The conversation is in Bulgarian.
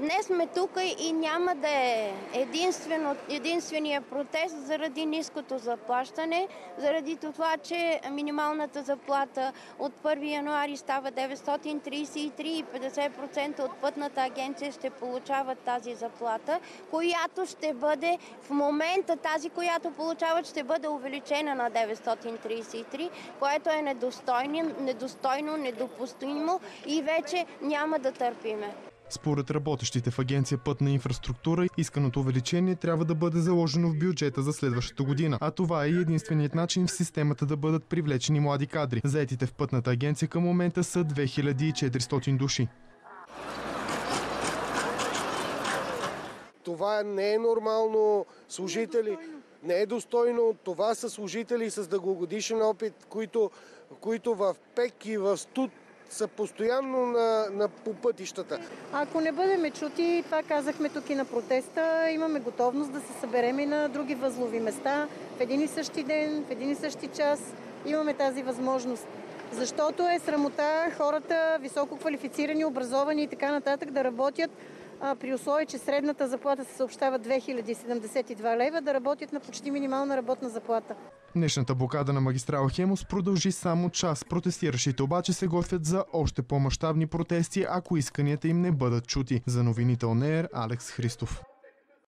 Днес сме тук и няма да е единствения протест заради ниското заплащане, заради това, че минималната заплата от 1 януари става 933 и 50% от Пътната агенция ще получават тази заплата, която ще бъде в момента, тази, която получават, ще бъде увеличена на 933, което е недостойно, недопустимо и вече няма да търпиме. Според работещите в Агенция Пътна инфраструктура, исканото увеличение трябва да бъде заложено в бюджета за следващата година, а това е единственият начин в системата да бъдат привлечени млади кадри. Заетите в Пътната агенция към момента са 2400 души. Това не е нормално. Служители, не е достойно. Това са служители с дългогодишен опит, които в ПЕК и в СТУД са постоянно по пътищата. Ако не бъдем чути, това казахме тук и на протеста, имаме готовност да се съберем и на други възлови места в един и същи ден, в един и същи час. Имаме тази възможност. Защото е срамота хората, високо квалифицирани, образовани и така нататък да работят при условие, че средната заплата се съобщава 2072 лева, да работят на почти минимална работна заплата. Днешната блокада на магистрала Хемус продължи само час. Протестиращите обаче се готвят за още по-мащабни протести, ако исканията им не бъдат чути. За новините ОНЕР, Алекс Христов.